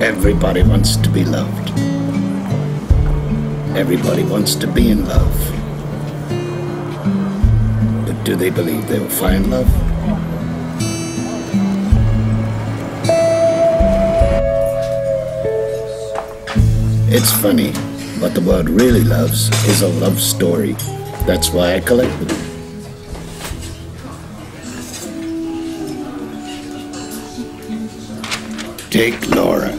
Everybody wants to be loved. Everybody wants to be in love. But do they believe they'll find love? It's funny, what the world really loves is a love story. That's why I collect them. Take Laura.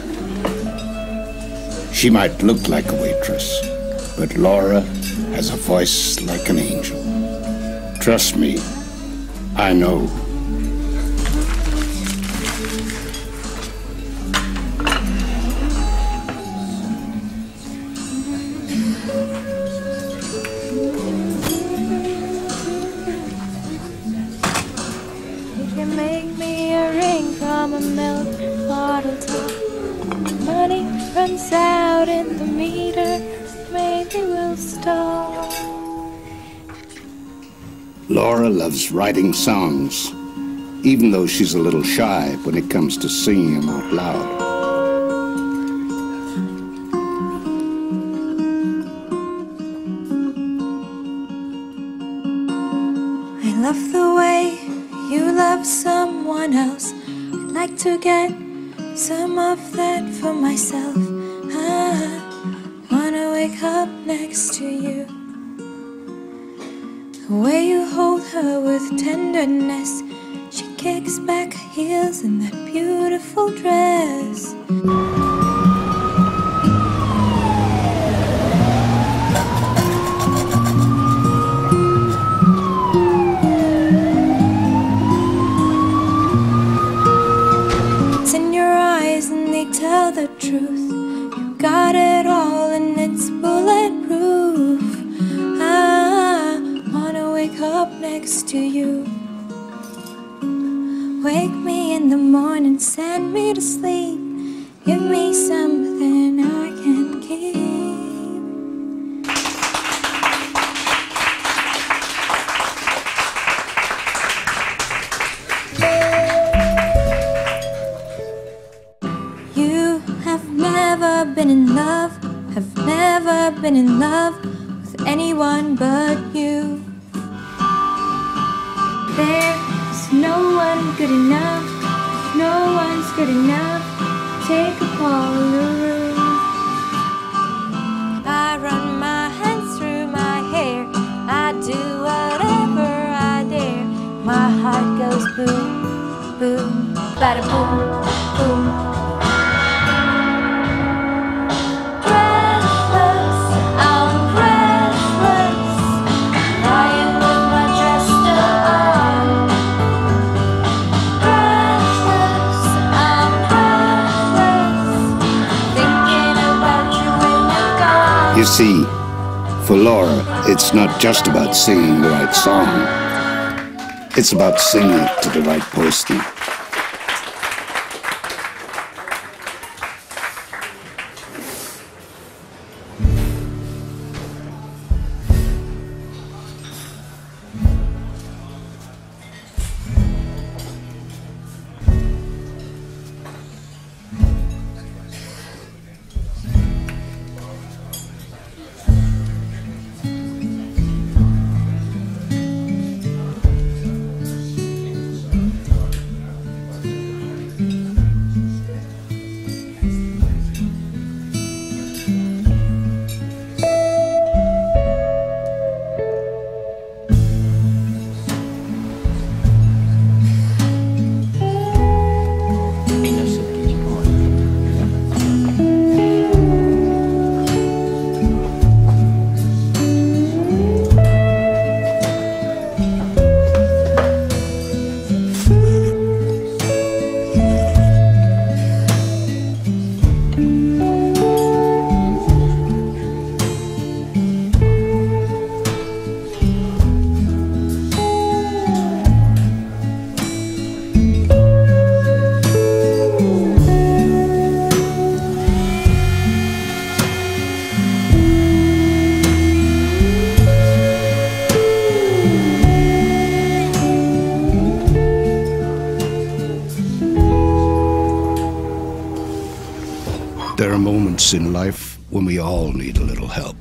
She might look like a waitress, but Laura has a voice like an angel. Trust me, I know. You can make me a ring from a milk bottle top. Money runs out in the meter, maybe we'll stop. Laura loves writing songs, even though she's a little shy when it comes to singing them out loud. I love the way you love someone else. I'd like to get some of that for myself. I wanna wake up next to you. The way you hold her with tenderness, she kicks back her heels in that beautiful dress. It's in your eyes and they tell the truth. You got it all and it's bulletproof. I wanna wake up next to you. Wake me in the morning, send me to sleep. Give me something I can keep. You have never been in love, have never been in love with anyone but you. There's no one good enough, no one's good enough. Take a call in the room. I run my hands through my hair, I do whatever I dare. My heart goes boom, boom, bada boom, boom. Breathless, I'm breathless, lying with my dress still on. Breathless, I'm breathless, thinking about you when you're gone. You see, for Laura, it's not just about singing the right song. It's about singing it to the right person. place in life when we all need a little help.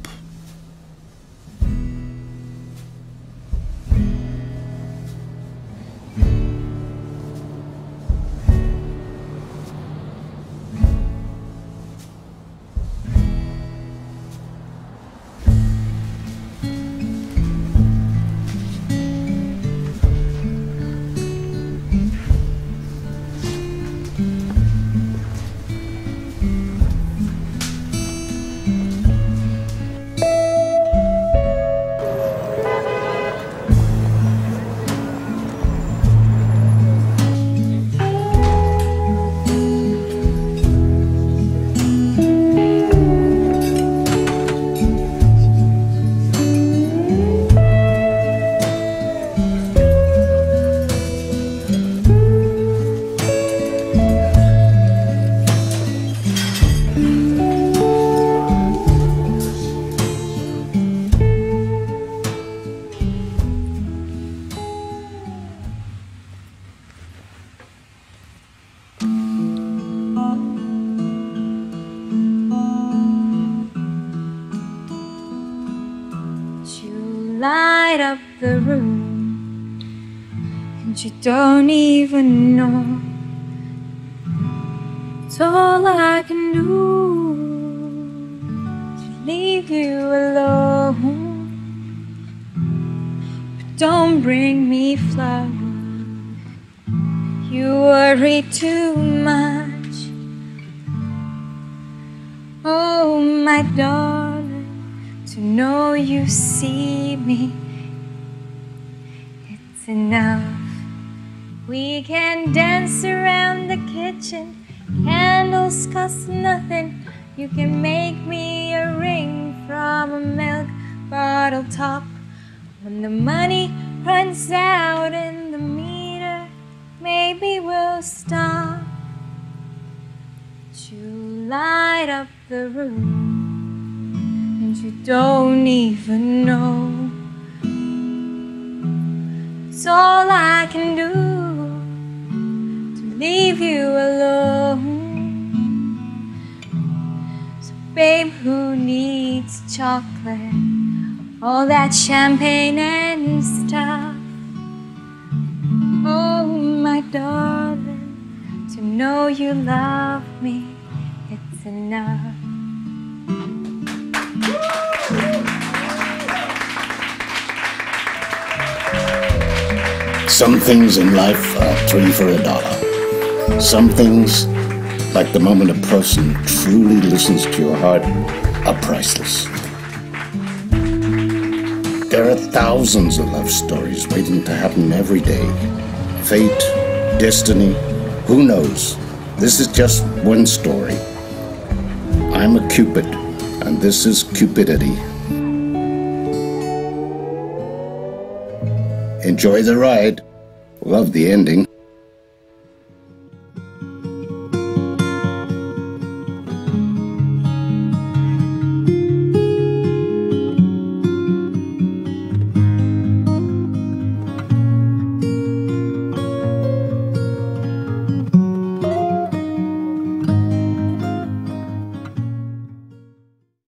Light up the room, and you don't even know. It's all I can do to leave you alone. But don't bring me flowers, you worry too much. Oh, my darling, to know you see me, it's enough. We can dance around the kitchen, candles cost nothing. You can make me a ring from a milk bottle top. When the money runs out in the meter, maybe we'll stop. But you light up the room, and you don't even know. It's all I can do to leave you alone. So babe, who needs chocolate, all that champagne and stuff? Oh, my darling, to know you love me, it's enough. Some things in life are 3 for $1. Some things, like the moment a person truly listens to your heart, are priceless. There are thousands of love stories waiting to happen every day. Fate, destiny, who knows? This is just one story. I'm a Cupid, and this is Cupidity. Enjoy the ride. Love the ending.